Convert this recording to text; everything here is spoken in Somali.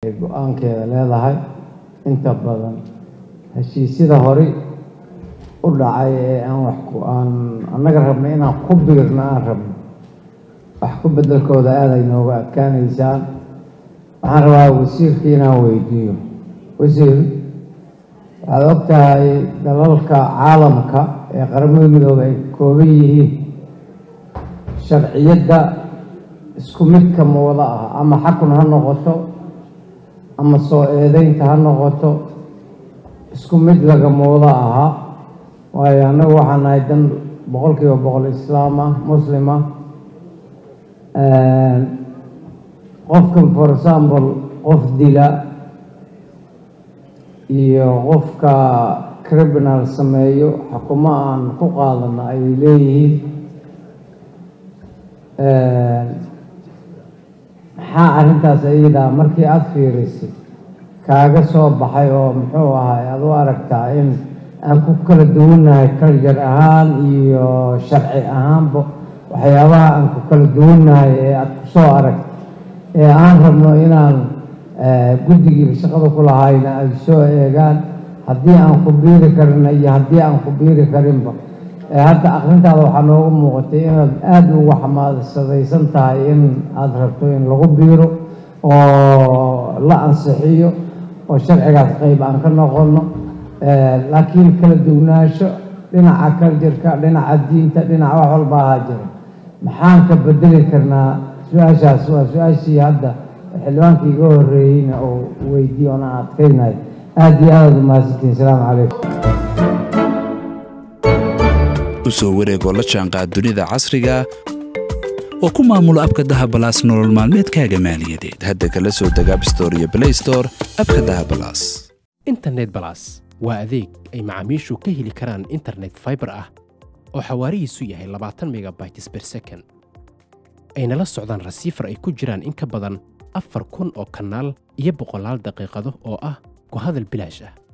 go'aankeeda leedahay inta badan heshiisyada hore u dhacay ee aan annaga rabnay inaan ku biirno aan rabno wax ku beddelkooda aad ay nooga adkaanaysaa. waxaan rabaa wasiirkii inaan weydiiyo wasiir, waxaad ogtahay dalalka caalamka ee qaramada midoobay ay kooban yihiin sharciyadda isku midka ma wada ah, ama xakun ha noqoto ama soo eedaynta ha noqoto, isku mid lagama wada aha. waayo annagu waxaan nahay dan 100% islaam ah, muslim ah. qofkan for example qof dila iyo qofka criminal sameeyo xukumo aan ku qaadano ay leeyihiin. maxaa arrintaas iyada markii aad fiirisay kaaga soo baxay oo muxuu ahay aad u aragtaa in aan ku kala duwannahay culture ahaan iyo sharci ahaanba waxyaabaha aan ku kala duwannahay ee aad ku soo aragtay ee aan rabno inaan guddigii shaqada ku lahayna ay soo eegaan haddii aan ku biiri karina iyo haddii aan ku biiri karinba. hadda aqrintaada waxaa noogu muuqatay inaad aada ugu xamaasadaysan tahay in aad rabto in lagu biiro oo la ansixiyo oo sharcigaas qayb aan ka noqono. laakiin kala duwanaansho dhinaca cultureka, dhinaca diinta, dhinaca wax walba ahaa jira. maxaan ka bedeli karnaa? su-aashaas waa su-aashii hadda xildhibaankii iga horreeyeyna oo weydiiyo oona adkaynayo. aad iyo aad umahadsantiin. asalaamu calaykum. usoo wareegoo la jaanqaad dunida casriga oo ku maamula abka dahabalaas nolol maalmeedkaaga maaliyadeed. hadda kala soo deg App Store iyo Play Store abka dahabalaas. internet balas waa adeeg ay macaamiishu ka heli karaan internet fiber ah oo xawaarihiisu yahay 20 megabytes per second. ayna la socdaan rasiifar ay ku jiraan in ka badan 4,000 oo kanaal iyo 100 daqiiqado oo ah ku hadal bilaash ah.